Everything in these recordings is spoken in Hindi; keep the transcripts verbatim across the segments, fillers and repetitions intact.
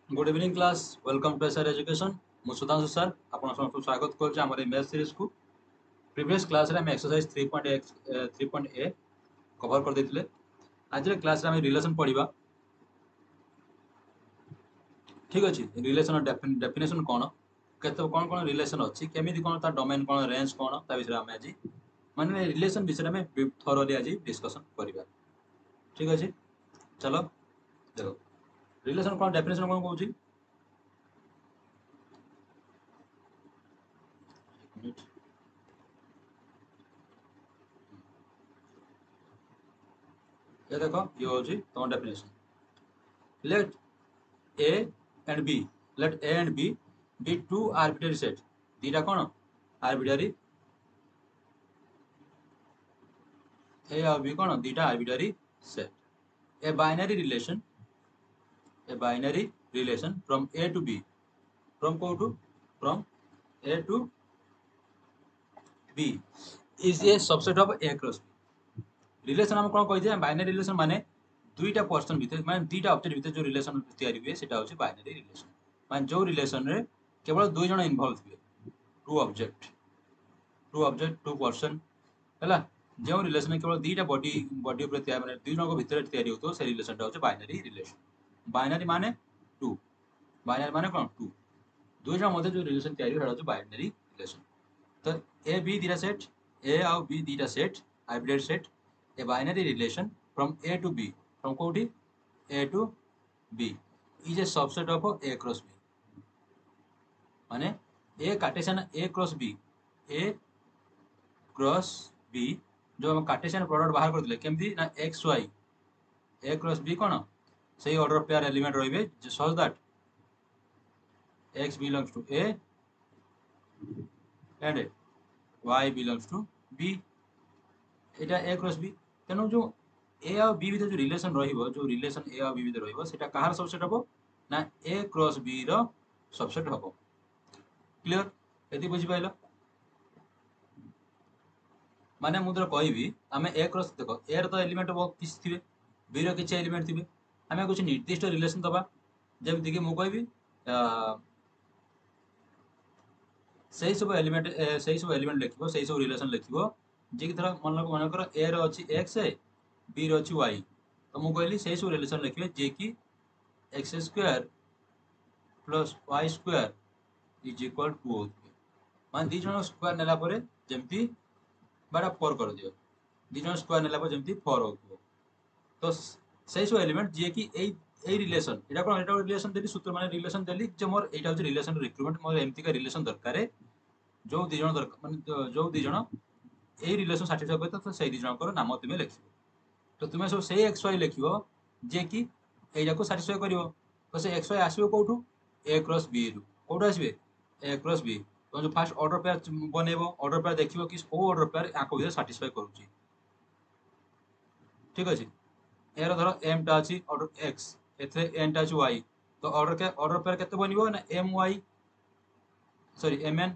Good evening class welcome to SR education मु सुधांशु सर आपन समस्त स्वागत करूँ आम मैथ सीरीज को प्रीवियस क्लास रे हम exercise three point three point A cover कर देथिले आज क्लास रे हम रिलेशन पढ़िबा। ठीक अछि रिलेशन डेफिनेशन कोन केते कोन कोन रिलेशन अछि केमिति कोन ता डोमेन कोन रेंज कोन ता विषय हम आज माने रिलेशन विषय में थोरोली आज डिस्कशन करिबा। ठीक अछि चलो देखो रिलेशन कोन डेफिनेशन कोन कहूची ये देखो ये होची तुम definition let A and B let A and B be two arbitrary set दीटा कोन arbitrary A और B कोन दीटा arbitrary set a binary relation a binary relation from A to B from को to from A to B is a subset of A cross B relation हम कोन कहि जे बाइनरी रिलेशन माने दुईटा पर्सन भितर माने दुईटा ऑब्जेक्ट भितर जो रिलेशन तयारी हुए सेटा होची बाइनरी रिलेशन माने जो रिलेशन रे केवल दुई जण इन्वॉल्व हुए two object two object two person हैला जो रिलेशन केवल दुईटा बॉडी बॉडी ऊपर तयारी माने दुई जण को भितर तयारी होतो से रिलेशनटा होची बाइनरी रिलेशन बाइनरी माने टू बाइनरी माने कोन टू दुई जण मध्ये जो रिलेशन तयारी होता होची बाइनरी रिलेशन तो ए बी दीटा सेट ए और बी दीटा set hybrid set a binary relation from A to B from कोठी A to B is a subset of A cross B माने A Cartesian A cross B A cross B जो हम कार्टेशियन प्रोडक्ट बाहर करथिले केमथि ना x y A cross B कोन सही ऑर्डर पेयर एलिमेंट रहिबे so that x belongs to A and y belongs to B Etah A cross B तेनो जो ए और बी भितर जो रिलेशन रहिबो जो रिलेशन ए और बी भितर रहिबो सेटा कहार सबसेट हबो ना ए क्रॉस बी रो सबसेट हबो। क्लियर एति बुझि पाइलो माने मुद्रा कहबी हमें ए क्रॉस देखो ए रो तो एलिमेंट बहुत किछ थिबे बी रो किछ एलिमेंट थिबे हमें कुछ निर्दिष्ट रिलेशन दबा जेमति कि मु कहबी सही सब एलिमेंट सही सब एलिमेंट लिखिबो सही सब रिलेशन लिखिबो जे कि थरा मन मन कर ए रो अछि x बी रो अछि y तो मु कहली सही सब रिलेशन लिखिबे जे कि x square plus y square is equal to होतबे मान दी जण स्क्वायर नेला परे जेमति बड़ा फोर कर दियो दी जण स्क्वायर नेला परे जेमति फोर होतबो तो सही सब एलिमेंट जे कि ए a relation Etah cone Etah relation देली सूत्र माने रिलेशन देली जे मोर एटा होची रिलेशन रिक्वायरमेंट मोर एमती का रिलेशन दरकार जो दी जण दरकार माने जो दी जण ए रिलेशन साटिस्फाई करते तो सही दी जणकर नाम तुमे लिखिबो तो तुमे सब सही एक्स वाई लिखिबो जे कि एजा को साटिस्फाई करिवो तो से एक्स वाई आसीबो कोठू ए क्रॉस बी रु कोठू आसीबे ए क्रॉस बी तो जो फर्स्ट ऑर्डर पेयर बनेबो ऑर्डर पेयर देखिबो कि को ऑर्डर पेयर आको विधर साटिस्फाई करूची। ठीक अछि एरो धरो m टा अछि ऑर्डर x एथे n टा अछि y तो ऑर्डर के ऑर्डर पेयर केते बनिबो ना my सॉरी mn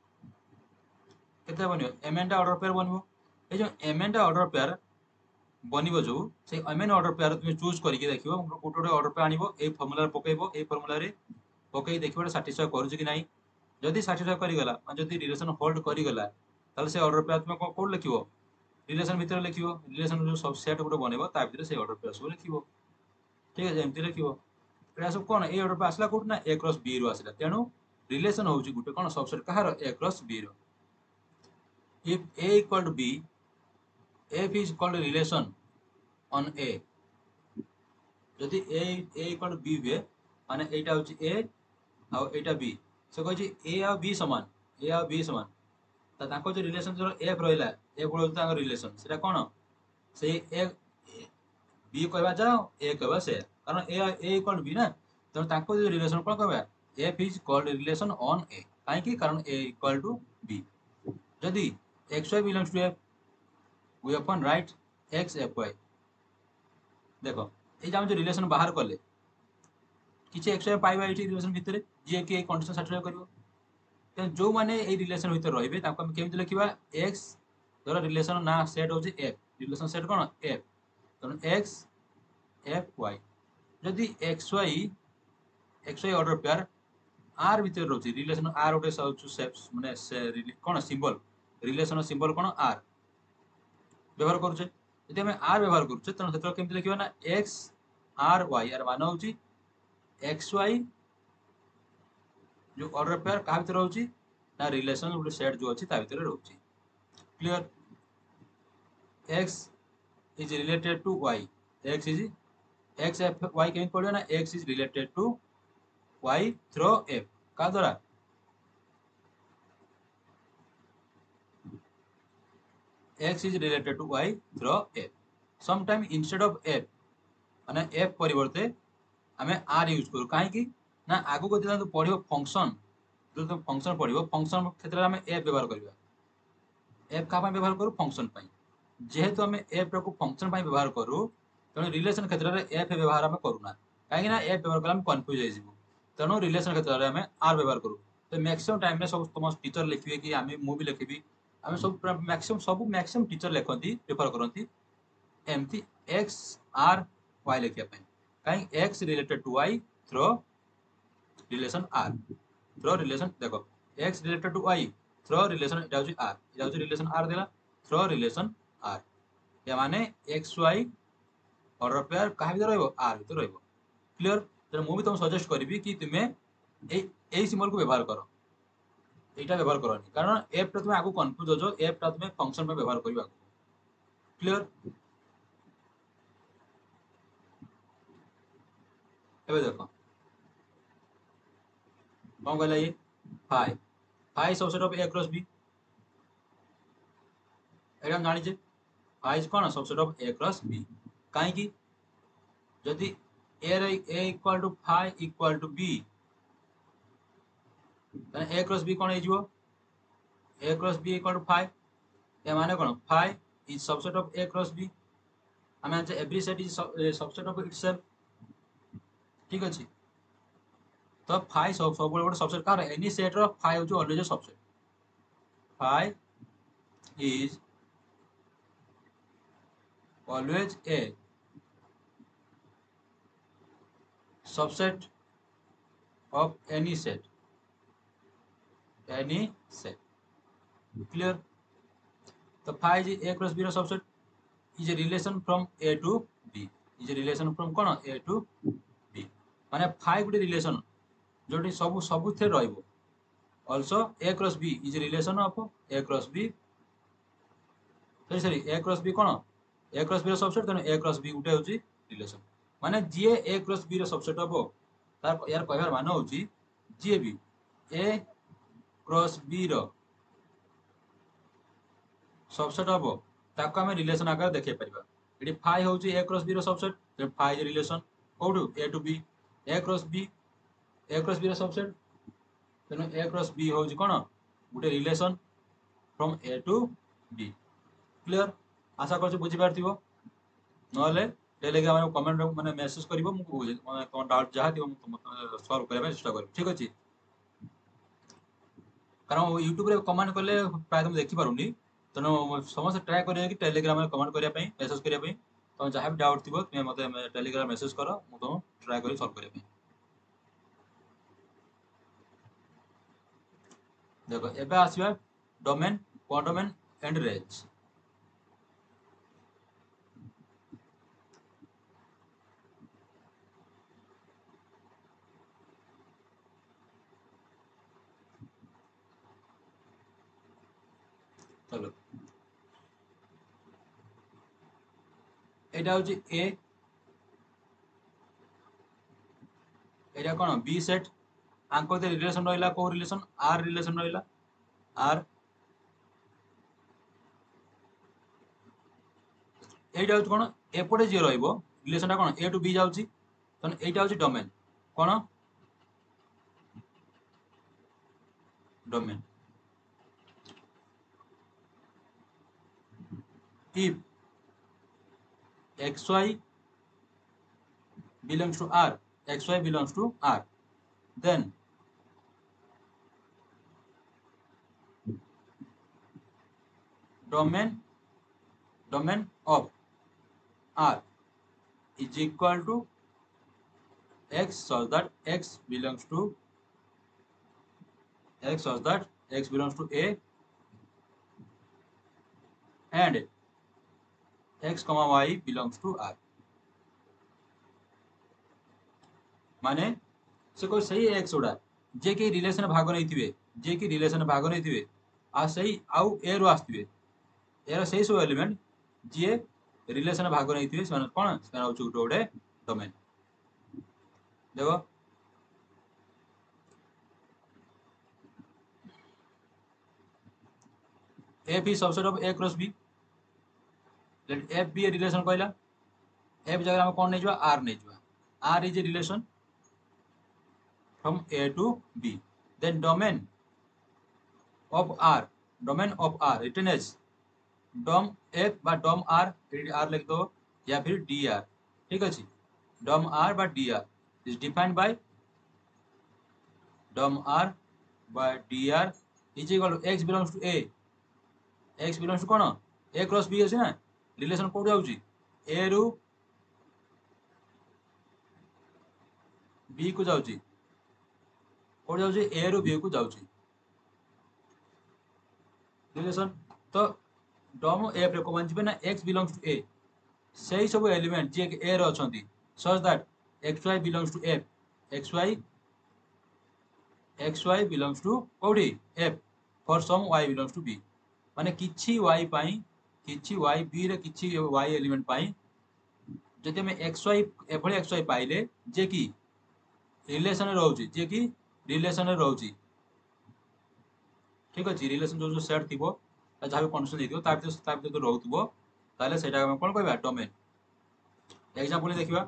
केते बनिबो mn टा ऑर्डर पेयर बनिबो ए जो mn टा ऑर्डर पेयर बनिबो जो से mn ऑर्डर पेयर तुम चूज करिके देखिबो कोटोडे ऑर्डर पे आनिबो ए फार्मूला रे पकेइबो ए फार्मूला रे पकेइ देखिबो साटिस्फाई करूची कि नाही जदी साटिस्फाई करि गला माने जदी रिलेशन होल्ड करि गला ताले से ऑर्डर पेयर तुम कोड लिखिबो रिलेशन भीतर लिखिबो रिलेशन जो सब सेट गुडे बनेबो ता भीतर से ऑर्डर पेयर सब लिखिबो। ठीक है एमती लिखिबो एटा सब कोन ए ऑर्डर पे आसला कोड ना ए क्रॉस बी रो आसला तेनु रिलेशन होउची गुटे कोन सबसेट कहार ए क्रॉस बी रो if a equal to b f is called a relation on a जदि a a equal to b हुए माने एटा होची a आ एटा b से कहै छी a आ b समान a आ b समान त ताको जो रिलेशन जो f रहला f बोलतो ताको रिलेशन सेटा कोन से a b कहबा जाओ a कहबा से कारण a a equal to b ना त ताको जो रिलेशन कोन कहबा f is called relation on a काहे कि कारण a equal to b जदि xy belongs to f we often write x fy देखो ए जे हम जो रिलेशन बाहर करले किछि xy पाइबा एठी रिलेशन भितरे जे कि कंडीशन सैटिस्फाई करिवो त जो माने ए रिलेशन भितर रहिबे ताको हम केमिति लिखिबा x धर रिलेशन ना सेट होची f रिलेशन सेट कोन f त x fy जदि xy x y order pair R भितर रोची रिलेशन आर गोटे सेप्स माने से कोन सिंबल रिलेशन सिंबल कोन आर व्यवहार करूचे यदि हम आर व्यवहार करूचे त सेतर केमति लिखिबा ना एक्स आर वाई आर मान होची एक्स वाई जो ऑर्डर पेयर का भितर होची ना रिलेशन गोटे सेट जो अछि ता भितर रहउची clear x is related to y x is x f y केमति पड़ियो ना x is related to y through f का द्वारा x is related to y through f sometime instead of f माने f परिवर्ते हमें r यूज करू काहे कि ना आगु को जदि पढ़ियो फंक्शन जो तो फंक्शन पढ़ियो फंक्शन क्षेत्र में हमें f व्यवहार करबा f का व्यवहार करू फंक्शन पई जेहेतु आम एफ को फंक्शन व्यवहार करूँ तेणु रिलेशन क्षेत्र में एफ व्यवहार आम करूना कहीं एफ व्यवहार कले कन्फ्यूज हो तेणु रिलेशन क्षेत्र में आम आर व्यवहार करूँ तो मैक्सिमम टाइम सब तुम टीचर लिखे कि आम मुझे लिखी आम सब मैक्सिमम सब मैक्सिमम टीचर लिखती प्रिफर करती एमती एक्स आर वाई लिखापी कहीं x related to y through relation R through relation देख x related to y through relation R ये रिलेशन आर देला थ्रो रिलेशन आर या माने एक्स वाई ऑर्डर पेयर कहा भीतर रहइबो आर भीतर रहइबो क्लियर तो मु भी तुम सजेस्ट करबी कि तुमे ए ए सिंबल को व्यवहार करो एटा व्यवहार करनी कारण एफ टा तुम आगु कंफ्यूज हो एफ टा तुम फंक्शन में व्यवहार करबा क्लियर एबे देखो कौन कहला ये phi phi subset of A cross B एटा हम जानि जे फाइ कोन subset of A cross B काहे कि जदि A A equal to phi equal to B A cross B कोन हेजिवो A cross B equal to phi A माने कोन phi is subset of A cross B हमें every set is subset of itself ठीक अछि तो फाइ सब सब गोटे सबसेट कार एनी सेट रो फाइ होज always subset phi is always a subset of any set any set clear तो phi is A cross B रो subset is a relation from A to B is a relation from कोन ए टू बी माने फाइ गुटे रिलेशन जोटी सब सब थे रहइबो also A cross B is a relation of A cross B sorry sorry A cross B कोन ए क्रॉस बी रो सबसेट तने ए क्रॉस बी गुटे होची रिलेशन माने जे ए क्रॉस बी रो सबसेट हबो तार यार कहबार माने होची जे भी ए क्रॉस बी रो सबसेट हबो ताको हम रिलेशन आकार देखे परिबा एडी फाइ होची ए क्रॉस बी रो सबसेट ते फाइ इज रिलेशन कोडू A to B A cross B A cross B रो सबसेट तेनो ए क्रॉस बी होची कोन गुटे relation from A to B clear आशा करछु बुझी पारथिबो नले टेलीग्राम में कमेंट माने मेसेज करिवो मु बुझे माने तो डाउट जहा दियो मु सॉल्व करबा चेष्टा करब ठीक अछि कारण यूट्यूब रे कमेंट करले प्राय तुम देखि पारुनी तेणु समस्त ट्राए करिए कि टेलीग्राम में कमेंट करिया पई मेसेज करिया पई तो जहां भी डाउट थिबो तुम मते टेलीग्राम मेसेज करो मु तो ट्राए करी सॉल्व करिया पई देखो एबे आसीबा डोमेन कोडोमेन एंड रेंज चलो एटा होची ए एटा कोन बी सेट आंको दे रिलेशन रहिला को रिलेशन आर रिलेशन रहिला आर एटा होची कोन एपटे जे रहइबो रिलेशन ता कोन ए टू बी जाउची तन एटा होची डोमेन कोन domain if xy belongs to R, xy belongs to R, then domain domain of R is equal to x such that x belongs to x such that x belongs to A and x comma y belongs to R। माने से कोई सही एक्स गुड़ा जे कि रिलेशन भाग नहीं थिबे जे कि रिलेशन भाग नहीं थिबे आ सही आउ ए रो आस्तिबे एरा सही सब एलिमेंट जे रिलेशन भाग नहीं थिबे से कोन से होछ गुटे गुटे डोमेन। देखो F is subset of A cross B. Let F be a relation कहला एफ जगह हम कोन नै जवा आर नै जवा R is a relation from A to B, then domain of R, domain of R written as dom F बा dom R, R लिख दो या फिर dr, ठीक है जी। dom R बा dr is defined by dom R by dr is equal to x belongs to A, x belongs to कौन A cross B है ना रिलेशन कोड जाउची A रु B को जाउची कोड जाउची A रु B को जाउची रिलेशन। तो डम एफ रे कोन जिबे ना x belongs to A सही सब एलिमेंट जे ए रो अछंती such that xy belongs to f xy xy belongs to कोडी f for some y belongs to b माने किछि y पाई किछि y b रे किछि y एलिमेंट पाई जति हम xy एभली xy पाइले जे कि रिलेशन रहउची जे कि रिलेशन रहउची, ठीक अछि। रिलेशन जो जो सेट थिबो जहाँ भी कंडीशन देथिबो ता भीतर ता भीतर रहउतबो ताले सेटा हम कोन कहबा डोमेन। एग्जांपल देखिबा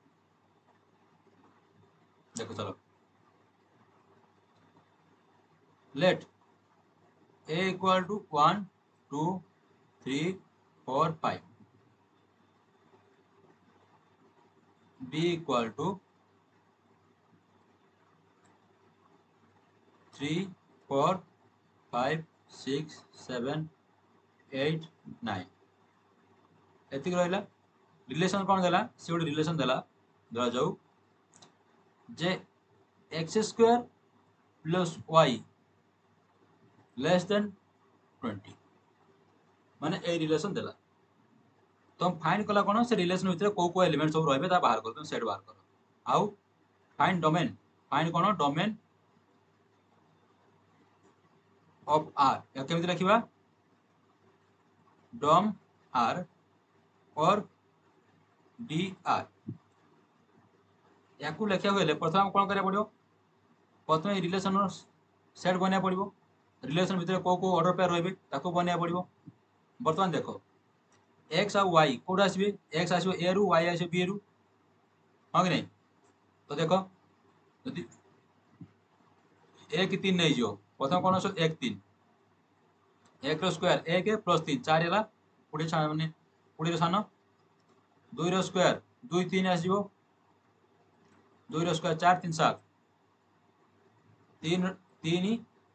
देखो चलो let A equal to one two three four five, B equal to three four five six seven eight nine एतिक रहिला। रिलेशन कोन देला से गोटे रिलेशन देला धरा जाऊ जे x square plus y less than twenty माने ए रिलेशन देला। तो हम फाइंड कला कोन से रिलेशन भीतर को को एलिमेंट सब रहबे ता बाहर कर तुम सेट बाहर कर आउ फाइंड डोमेन फाइंड कोन डोमेन ऑफ आर या केमिति लिखिबा डोम आर और डी आर याकू लेखिया होले प्रथम कोन करिया पड़ियो प्रथम रिलेशन सेट बनिया पड़ियो रिलेशन भीतर को को ऑर्डर पेयर रहबे ताको बनिया पड़ियो। वर्तमान देखो x और y कोड आसीबे x आसीबे a रु y आसीबे b रु हां कि नहीं। तो देखो यदि एक तीन नहीं जो प्रथम कोन आसो एक तीन एक रो स्क्वायर एक प्लस तीन चार हला पुडी छा माने पुडी रो सानो दो रो स्क्वायर दो तीन आसीबो दो रो स्क्वायर चार तीन सात तीन तीन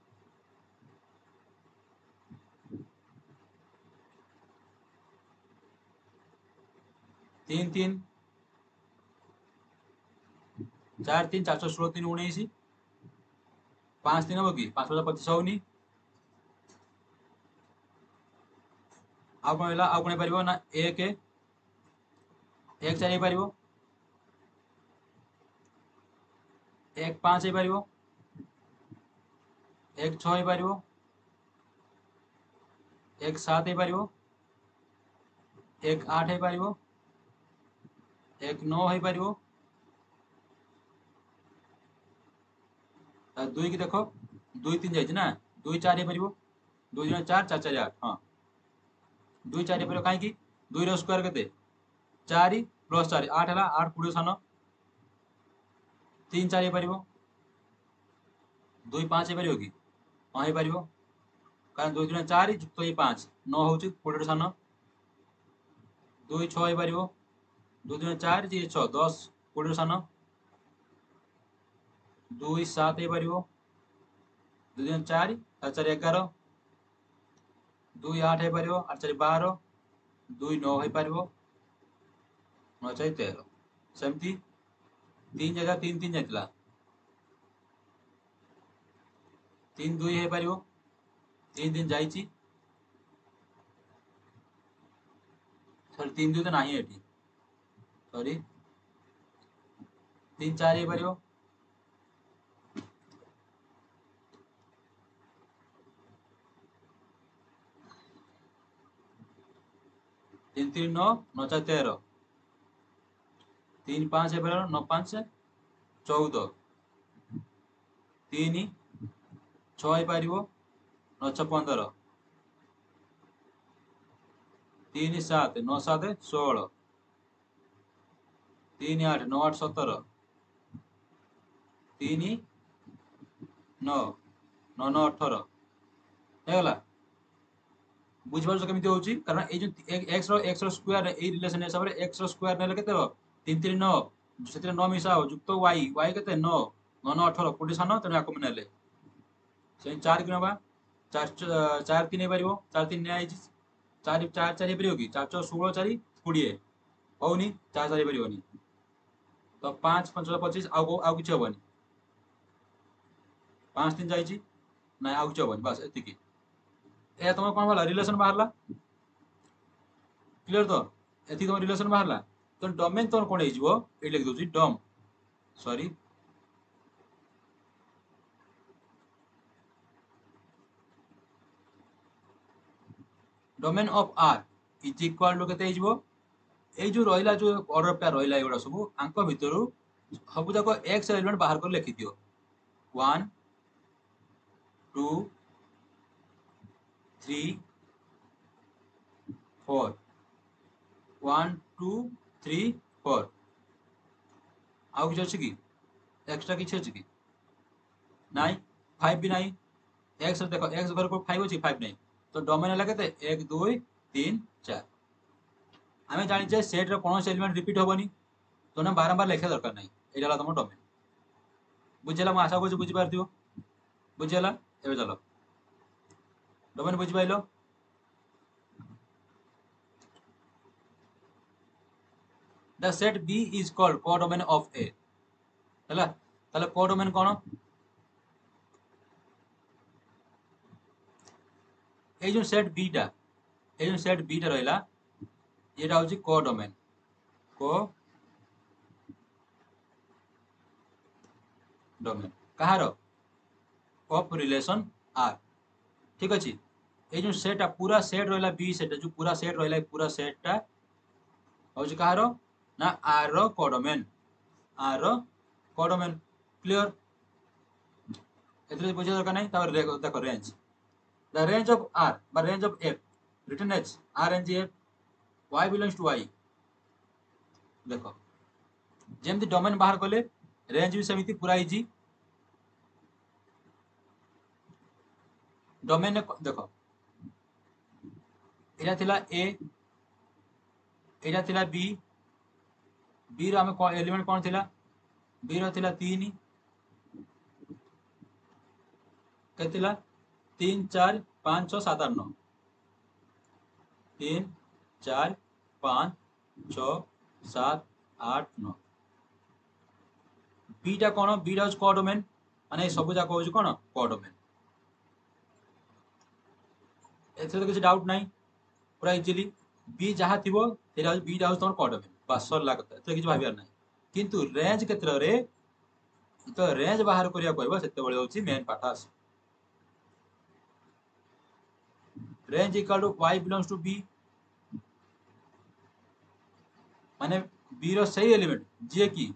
तीन तीन चार तीन चार सौ षोलह तीन उन्नीस पांच तीन हम कि पांच हजार पच्चीस होनी आउ कौन आउ कौन पार ना एक एक चार पार एक पांच पार एक छः पार एक सात पार एक आठ पार एक नौ हो पार दुई की देखो दुई तीन जाइए ना दुई चार पार दुई दिन चार चार चार आठ हाँ दुई चार पार कहीं दुई रो स्क्वायर के चार प्लस चार आठ है आठ कोड़े सान तीन चार पार दुई पाँच पार कि हाँ हो पार कारण दुई दिन चार युक्त ये पाँच नौ हूँ कोड़े सान दुई छः पार दुई दिन चार जी छः दस कोड़े सान दुई सात हो पार दुई दिन चार चार चार एगार दुई आठ हो पार आठ चार बार दुई नौ हो पार नौ चार तेरह सेमती तीन जगह तीन तीन जाइतिला तीन दुई है पारिबो तीन दिन जाइची सॉरी तीन दुई तो नहीं एटी सॉरी तीन चार है पारिबो तीन तीन नौ नौ चार तेरह तीन पाँच है पारिबो नौ पाँच चौदह तीन छः है पारिबो नौ छः पंद्रह तीन सात नौ सात षोल तीन आठ नौ आठ सतर तीन नौ नौ नौ अठर ହେଇଗଲା ବୁଝିପାରୁଛ କେମିତି ହଉଛି କାରଣ ଏଇ ଯୋଉ x ର x ର ସ୍କୋୟାର ଏଇ ରିଲେସନ ହିସାବରେ x ର ସ୍କୋୟାର ନେଲେ କେତେ ହବ ତିନି ତିନି ନଅ ସେଥିରେ ନଅ ମିଶା ହବ ଯୁକ୍ତ y y କେତେ ନଅ ନଅ ନଅ ଅଠର କୋଟି ସାନ ତେଣୁ ଆକୁ ନେଲେ ସେ ଚାରି କିଣ ବା ଚାରି ଚାରି ତିନି ହେଇପାରିବ ଚାରି ତିନି ନିଆଯାଇଛି ଚାରି ଚାରି ଚାରି ହେଇପାରିବ କି ଚାରି ଛଅ ଷୋହଳ ଚାରି କୋଡ଼ିଏ ହଉନି ଚାରି ଚାରି ହେଇପାରିବନି ତ ପାଞ୍ଚ ପାଞ୍ଚ ପଚିଶ ଆଉ ଆଉ କିଛି ହବନି ପାଞ୍ଚ ତିନି ଯାଇଛି ନାଇଁ ଆଉ କିଛି ହବନି ବାସ୍ ଏତିକି ଏହା ତମର କଣ ବାହାରିଲା ରିଲେସନ ବାହାରିଲା କ୍ଲିୟର ତ ଏତିକି ତମ ରିଲେସନ ବାହାରିଲା ତ ଡୋମେନ ତମର କଣ ହେଇଯିବ ଏଇଠି ଲେଖି ଦଉଛି dom sorry domain of R is equal to କେତେ ହେଇଯିବ ଏଇ ଯୋଉ ରହିଲା ଯୋଉ ଅର୍ଡର ପେୟାର ରହିଲା ଏଗୁଡା ସବୁ ଆଙ୍କ ଭିତରୁ ସବୁ ଯାକ x ଏଲିମେଣ୍ଟ ବାହାର କରି ଲେଖିଦିଅ one two three four one two three four आउ किसी अच्छी कि एक्सट्रा किसी अच्छी कि नाई फाइव भी नाई एक्स देखो एक्स घर को फाइव अच्छी फाइव नहीं तो डोमेन है केते एक दुई तीन चार आम जाचे सेट कौन से एलिमेंट रिपीट हेनी तो ना बारंबार लिखा दरकार नहीं ये तुम डोमेन बुझेगा मुझे आशा करुँ बुझीपार बुझीगला ए चल डोमेन बुझिपाइल the set B is called codomain of A है ताले कोडोमेन कौन ये जो सेट बी टा ये जो सेट बी टा रहा ये हूँ कोडोमेन को डोमेन कहार ऑफ रिलेशन आर ठीक अच्छे ये जो सेट पूरा सेट रहा बी सेट जो पूरा सेट रहा पूरा सेटा हूँ कहार ना आर रो कोडोमेन आर रो कोडोमेन क्लियर एथरे बुझे दरकार नहीं तापर देखो range the range of R बा range of F written as R N G F Y belongs to Y देखो जेमती डोमेन बाहर कले रेंज भी सेमती पूरा इजी डोमेन देखो एटा थिला ए एटा थिला बी बी रो हमें एलिमेंट कौन थिला बी रो थिला तीन के थिला तीन चार पाँच छः सात आठ नौ तीन चार पाँच छः सात आठ नौ बीटा कौन बीटा हूँ कोडोमेन माने सब जाक हूँ कौन कोडोमेन एथरे तो किसी डाउट नहीं पूरा इजिली बी जहाँ थी बी हूँ तुम कोडोमेन बस सरला कथा एथरे किसी भाबार ना किंतु रेंज क्षेत्र में तो रेंज बाहर करिया कहबो सेते बळे होची मेन पार्ट आस range equal to y belongs to b माने b रो सही एलिमेंट जे की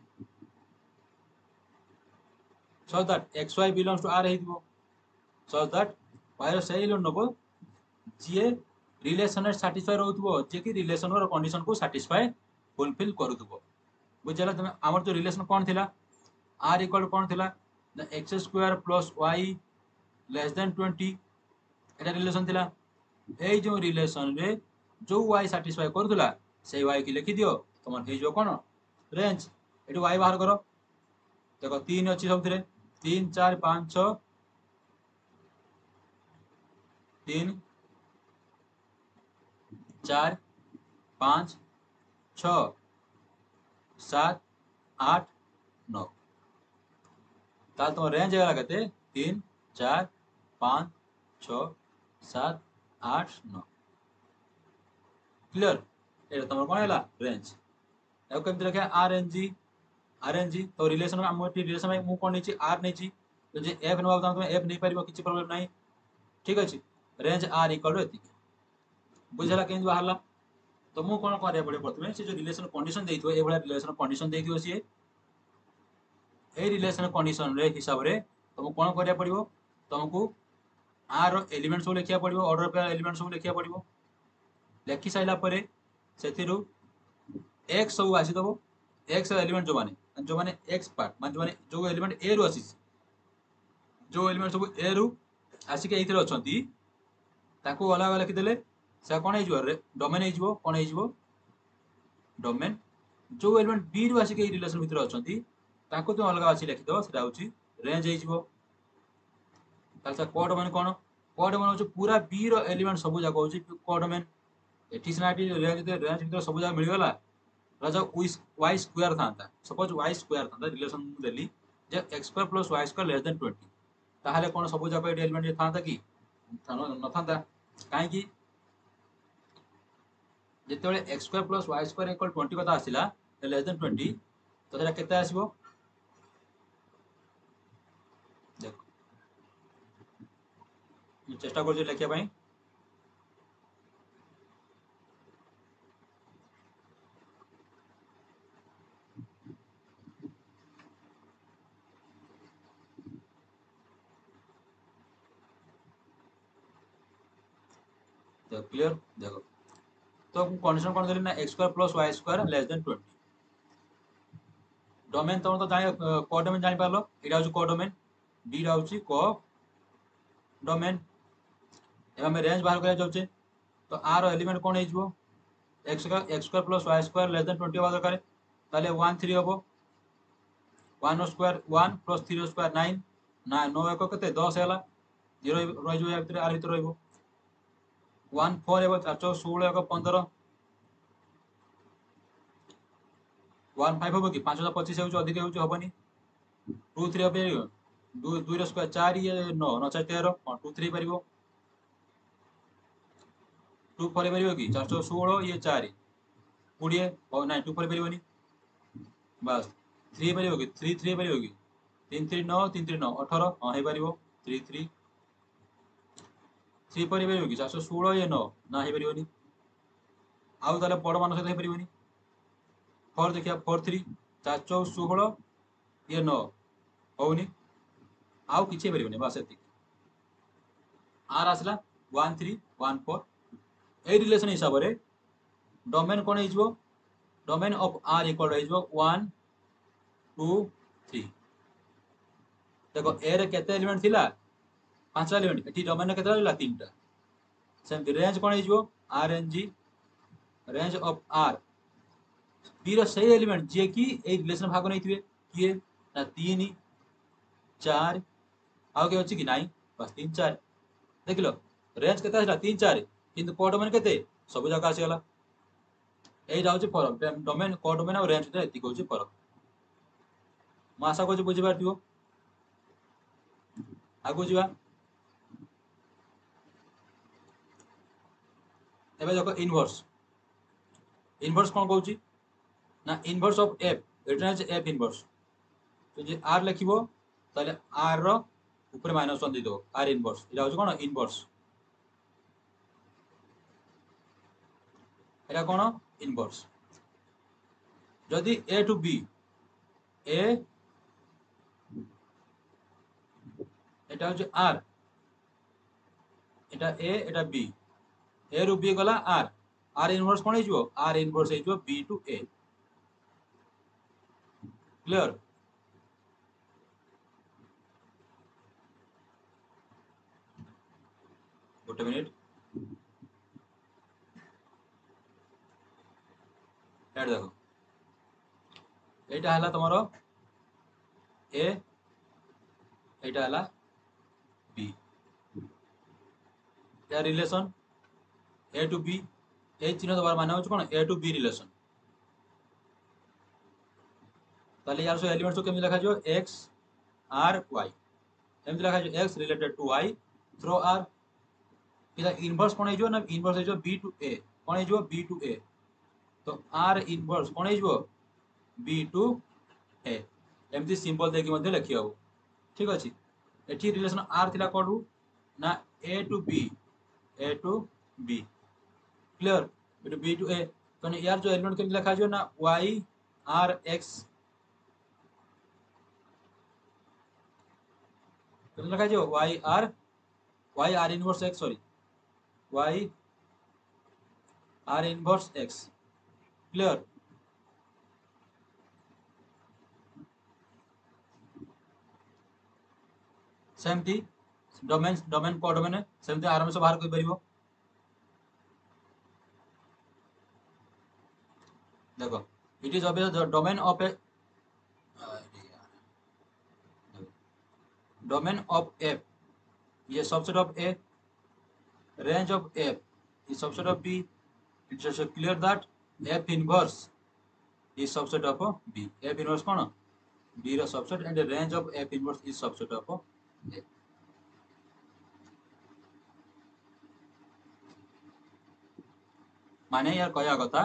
so that xy belongs to r हे दिबो सो दैट y रो सही एलिमेंट नबो जे रिलेशन रे सैटिस्फाई रहउतबो जे की रिलेशन रो कंडीशन को सैटिस्फाई फुलफिल करूतबो बुझला तुम हमर जो रिलेशन कोन थिला r इक्वल कौन थिला the x square plus y less than twenty एटा रिलेशन थिला ए जो रिलेशन रे जो y सैटिस्फाई करथुला से y की लिखि दियो तुम हे जो कोन रेंज एटू y बाहर करो देखो तीन अच्छी सब थिरे तीन चार पाँच छः तीन चार पाँच छः सात आठ नौ ताल तुम रेंज है केते तीन चार पाँच छः सात आठ नौ क्लियर ये तुम कौन है रेंज या कमी रखा R N G R N G तो रिलेशन आम रिलेशन मु कौन नहीं आर नहीं तो जे एफ ना तुम एफ नहीं पार किसी प्रोब्लेम ना ठीक अच्छे रेंज आर इक्वल टू एतिक बुझेगा केମିତି ବାହାରିଲା तो ମୁଁ କଣ କରିବାକୁ ପଡ଼ିବ ପ୍ରଥମେ ସେ ଯୋଉ ରିଲେସନ କଣ୍ଡିସନ ଦେଇଥିବ ଏ ଭଳିଆ ରିଲେସନ କଣ୍ଡିସନ ଦେଇଥିବ ସିଏ এই রিলেসন কন্ডিশন রে হিସାବରେ ତମକୁ କଣ କରିବାକୁ ପଡ଼ିବ ତମକୁ आर एलिमेंट सब लिखा पड़ो ऑर्डर पेयर एलिमेंट सब लिखा पड़ो लिखि सारा पर से एक्स सब आसीदेव एक्स एलिमेंट जो मैंने जो मैंने एक्स पार्ट मान जो जो एलिमेंट ए रु आसी जो एलिमेंट सब ए रु आसिक ये अच्छा अलग अलग लिखिदे से कौन हो डोमेन हो कौन हो डोमेन जो एलिमेंट बी रु आसिक रिलेसन भितर अच्छा तुम अलग अच्छी लिखिदेव से रेंज हो कोडोमेन कौन कोडोमेन हूँ पूरा बी रो एलिमेंट सब जाक हूँ कोडोमेन एटी सिना रेंज रेंज भर सब जगह मिलगला राजा वाई स्क्वायर था सपोज वाई स्क्वायर था रिलेसन देली जे x square plus y square less than twenty ताहले कौन सब जाक एलिमेंट था कि न था कहीं जिते x square plus y square equal twenty कथा आसला लेस देन ट्वेंटी तो सेटा केते आसीबो देखो चेष्टा कर लिखा देखो क्लियर देखो तो कंडीशन कौन देली ना x square plus y square less than twenty domain तुम तो जान कोडोमेन जान पारलो एटा हूँ कोडोमेन बी रा हूँ को डोमेन एवं आम रेंज बाहर करा जाऊे तो आर एलिमेंट कौन हो x x square plus y square less than twenty हवा दरकार ताले वन थ्री हम one square one plus three square nine ना नौ एक के दस है जीरो रही आर भर रही वन फोर एवं चार चौ षोल एक पंदर वन फाइव हम कि पांच हजार पचीस अधिक होनी टू थ्री हम दुई स्क्वायर चार ये नौ नौ चार तेरह हाँ टू थ्री पार टू फोर पार कि चार चौ षोल ये चार कोड़े ना टू फोर पार बस थ्री पार कि थ्री थ्री पार कि तीन थ्री नौ तीन थ्री नौ अठर हाँ हो पार थ्री थ्री थ्री पार कि चार सौ षोल ये नौ ना हो पार आउ ताले बड़ मान सहित हो पार फोर देखिए फोर थ्री चार चौ षोल ये नौ होनी आउ कि पारे बस ये आर आसला वन थ्री वन फोर ए रिलेसन हिसाब से डोमेन कौन हो डोमेन ऑफ आर इक्वल हो वन टू थ्री देखो ए रे केते एलिमेंट थिला पांचटा एलिमेंट एटी डोमेन रे केते रहला तीनटा सेम रेंज कौन हो आर एन जी रेंज ऑफ आर बी रो सही एलिमेंट जे कि ए रिलेशन भाग नहीं थिबे किए ना तीन चार आउ के अछि कि नाही बस तीन चार देख लो रेंज केते आसला तीन चार किंतु कोडोमेन केते सब जगह आसीगला यही हूँ फरक डोमेन कोडोमेन और रेंज ये हूँ फरक मैं आशा कर बुझी पार आगू जा एबे देखो इनवर्स इनवर्स कौन कहूँ ना इनवर्स ऑफ एफ एटा एफ इनवर्स तो जे आर लिखिबो ताले आर रो ऊपर माइनस वन दे आर इनवर्स एटा हूँ कौन इनवर्स एटा कौन इनवर्स जदि ए टू बी ए एटा हूँ are Etah A Etah B ए रु बी गला आर आर इनवर्स कौन हो आर इनवर्स हो बी टू ए क्लियर गोटे मिनिट एड देखो एटा हला तुमरो ए एटा हला बी या रिलेशन ए टू बी ए चिन्ह दबार माने होछ कोन ए टू बी रिलेशन ताले यार सो एलिमेंट सो केम लिखा जो x r y एम लिखा जो x related to y through r इदा इनवर्स कोन जो ना इनवर्स है जो b टू a कोन जो b टू a तो r इनवर्स कोन जो b टू a एमती सिंपल देखि मध्ये लिखि हबो ठीक अछि एठी रिलेशन r थिला कोडू ना a to b a to b clear it b to a तो यार जो एलिमेंट केम लिखा जो ना y r x केम लिखा जो y r y r inverse x sorry y r inverse x clear सेमती डोमेन डोमेन को डोमेन सेमती आराम से बाहर कर परिबो देखो it is obvious the domain of A domain of f ये subset of a range of f is subset of b it's also clear that f inverse is subset of b f inverse कौन b रो subset and the range of f inverse is subset of a माने यार कहया कथा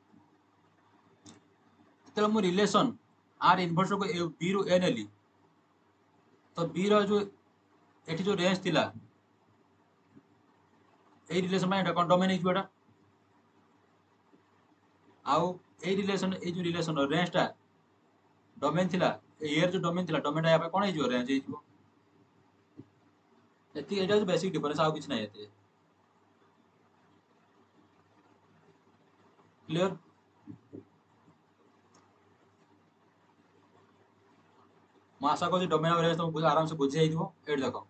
तो मु रिलेशन r इनवर्स को a b रो a नेली तो b रो जो एठी जो रेंज थिला ए रिलेशन में एटा कोन डोमेन हिजो एटा आउ ए रिलेशन ए जो रिलेशन रेंज टा डोमेन थिला एयर जो डोमेन थिला डोमेन या पे कोन हिजो रेंज हिजो एती एटा जो बेसिक डिफरेंस आउ किछ नै एते क्लियर मैं आशा कर डोमेन और रेंज तुम आराम से बुझे जाइदिबो एट देखो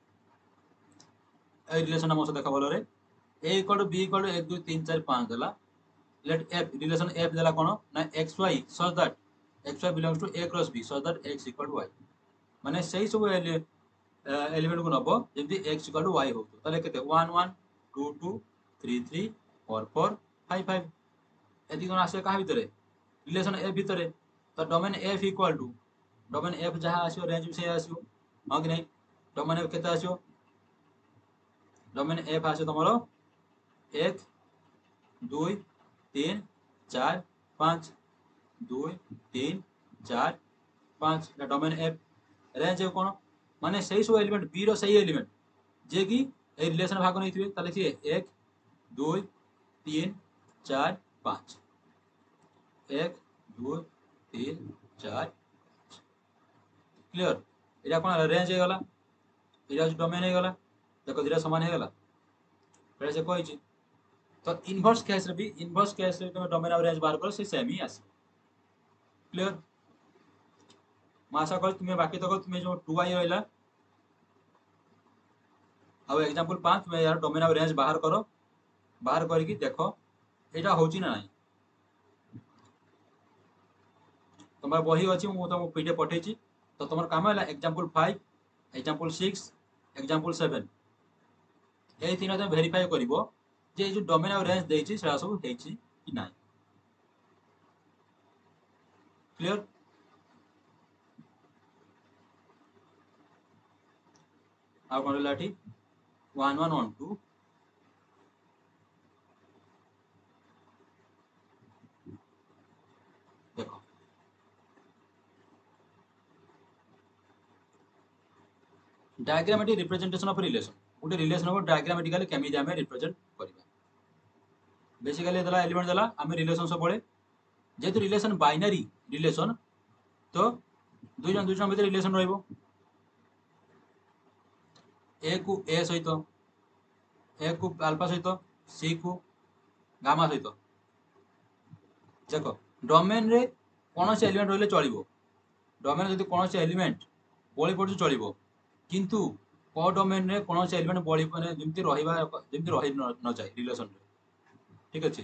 ए रिलेशन हमसे देखा बोलो रे a equal to b equal to एक दो तीन चार पाँच देला लेट f रिलेशन f देला कोन ना xy such that xy belongs to a cross b such that x equal to y माने सही सब एलिमेंट को नबो जेमति x इक्वल टू y हो तो ताले केते one one two two three three four four five five एदी कोन आसे कहा भीतर रिलेशन f भीतर तो domain f equal to domain f जहां आसियो रेंज से आसियो हां कि नहीं डोमेन f केते आसियो डोमेन f आसे तमरो एक दुई तीन चार पाँच दुई तीन चार पाँच डोमेन एफ रेंज कौन माने सही सब एलिमेंट बी रो सही एलिमेंट जे कि ए रिलेशन भाग नहीं थिबे ताले सी एक दुई तीन चार पाँच एक दुई तीन चार क्लियर एटा कोन रेंज हे गला एटा डोमेन हे गला देखो दिरा समान हे गला पहले से कोई तो इनवर्स केस रे भी इनवर्स केस रे तुम डोमेन और रेंज बाहर करो से सेम ही आसी क्लियर मैं आशा कर तुम्हें बाकी तक तुम्हें जो टू आई रहला अब एग्जांपल पाँच तुम्हें यार डोमेन और रेंज बाहर करो बाहर करके देखो एटा होची ना नहीं तुम्हारा बही अछि मु तुम पीडीएफ पठेची तो तुम्हार काम है example five example six example seven ए तीन तुम वेरीफाई करिवो जे जो डोमेन और रेंज देछि सेरा सब हेछि कि नाही क्लियर आ कोन लाठी वन वन वन टू देखो डायग्रामेटिक रिप्रेजेंटेशन ऑफ रिलेशन गोटे रिलेशन को डायग्रामेटिकली केमिति हमें रिप्रेजेंट करबा बेसिकली दला एलिमेंट दला हमें रिलेशन सब पड़े जेतु रिलेशन बाइनरी रिलेशन तो दुई जन दुई जन भीतर रिलेशन रहइबो ए को ए सहित ए को अल्फा सहित सी को गामा सहित देखो डोमेन रे कौन से एलिमेंट रहले चलिबो डोमेन जदि कौन से एलिमेंट बळी पड़छ चलिबो किंतु को डोमेन रे कौन से एलिमेंट बळी माने जेमति रहिबा जेमति रहि न जाय रिलेशन रे ठीक अछि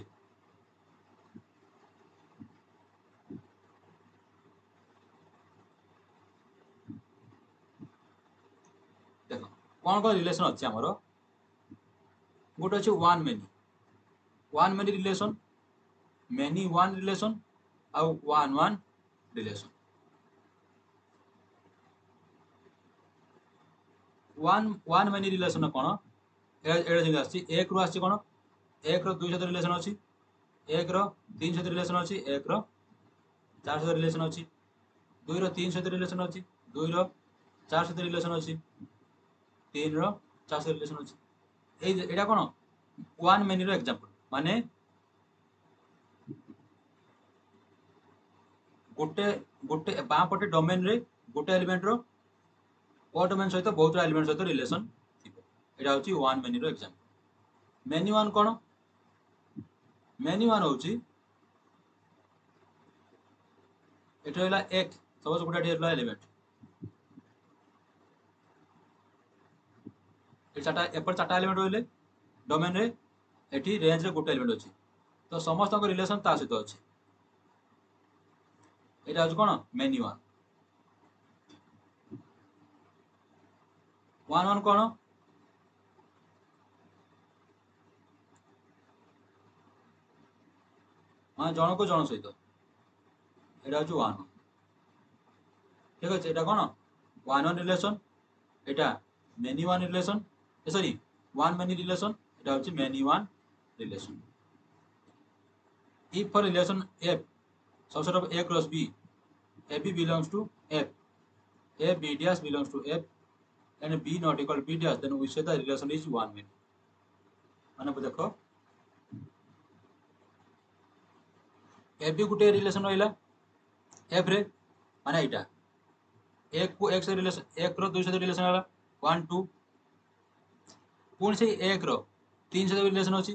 देखो कौन कौन रिलेशन अछि हमरो गोटे अछि one many one many relation many one relation आउ one one relation one one many relation कौन एडे जमी आसी एक रु आसी कौन एक रो दुई सहित रिलेशन अच्छी एक रो तीन सहित रिलेशन अच्छी एक रो चार सहित रिलेशन अच्छी दुई रो तीन सहित रिलेशन अच्छी दुई रो चार सहित रिलेशन अच्छी तीन रो चार सहित रिलेशन अच्छी एटा कौन वन मेनी रो एग्जांपल माने गोटे गोटे बाँ पटे डोमेन रे गोटे एलिमेंट रो ओ डोमेन सहित बहुत एलिमेंट सहित रिलेशन थिबो एटा होची वन मेनी रो एग्जांपल मेनी वन कौन मेनी वन होची एटा होला एक सपोज गोटे एटा एलिमेंट ए चारटा एपर चारटा एलिमेंट होइले डोमेन रे एठी रेंज रे गोटे एलिमेंट अछि तो समस्त को रिलेशन ता सहित अछि एटा होची कोन मेनी वन वन वन कोन मान जन को जन सहित एटा होची वन ठीक अछि एटा कोन वन वन रिलेशन एटा many one relation sorry one many relation एटा होची many one relation if for relation f subset of a cross b ab belongs to f a b dash belongs to f and b not equal to b dash then we say the relation is one many माने देखो ab गुटे रिलेशन होइला f रे माने एटा एक को एक से रिलेशन एक रो दुई से रिलेशन होला वन टू पुन से एक रो तीन से रिलेशन अछि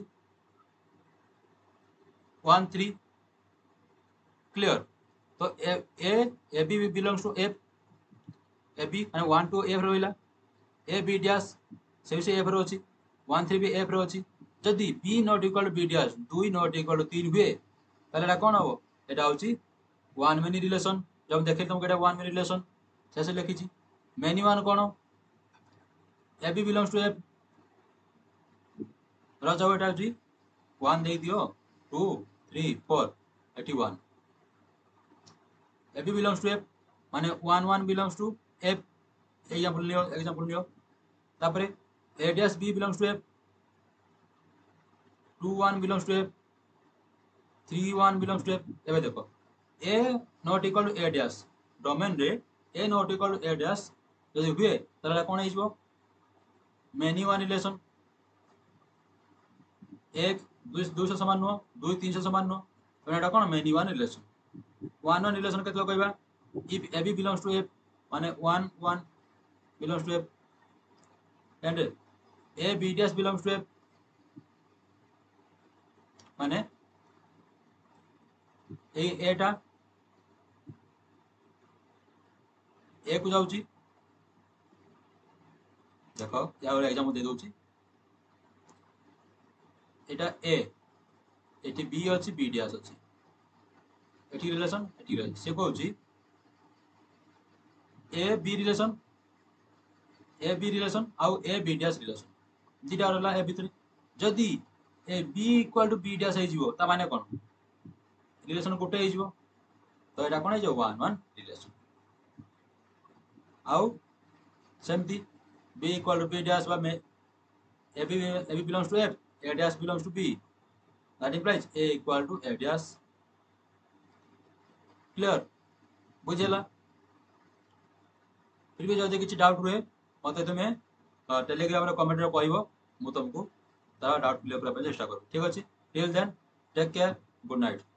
वन थ्री क्लियर तो A A A B belongs to F A B माने वन टू एफ रहिला ए बी डैश से से एफ रो अछि वन थ्री भी एफ रो अछि जदी B not equal to B dash two not equal to three हुए ताले एटा कोन हो एटा होछि वन मेनी रिलेशन जब देखे तुम केटा वन मेनी रिलेशन से से लिखि छी मेनी वन कोन A B belongs to F रजाओ एटा जी वन दे दियो टू थ्री फोर एटी one A B belongs to F माने one one belongs to F example लियो एग्जांपल लियो तापरे A dash B belongs to F two one belongs to F three one belongs to F एबे देखो A not equal to A dash डोमेन रे A not equal to A dash जदि हुए तला कोन हिजबो मेनी वन रिलेशन एक दुई दुई से समान नुह दुई तीन से समान नुह तो एटा कोन many one relation one one relation केतलो कहबा if A B belongs to F माने one one belongs to F and A B dash belongs to F माने ए एटा ए को जाउची देखो या और एग्जांपल दे दोची एटा ए एटी बी अछि बी डैश अछि एटी रिलेशन एटी रिलेशन से कहउची A B relation A B relation आउ ए बी डैश रिलेशन दिटा रहला ए भितर जदी A B equal to B dash हे जिवो ता माने कोन रिलेशन गोटे हे जिवो तो एटा कोन हे जो वन वन रिलेशन आउ सेमती b equal to b dash बा में a b a b belongs to f a dash belongs to b that implies a equal to a dash clear बुझेला फिर भी जदि किछि डाउट रहे मते तुमे टेलीग्राम रे कमेंट रे कहइबो मु तुमको तारा डाउट क्लियर करा पे चेष्टा करू ठीक अछि till then take care good night.